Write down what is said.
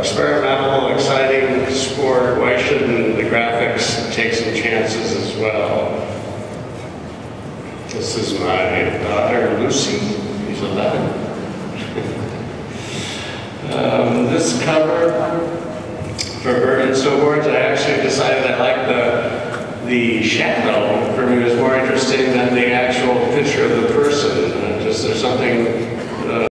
experimental, exciting sport. Why shouldn't the graphics take some chances as well? This is my daughter, Lucy. She's 11. This cover for Bird and Swords, I actually decided I liked the shadow. For me, it was more interesting than the actual picture of the person. Just there's something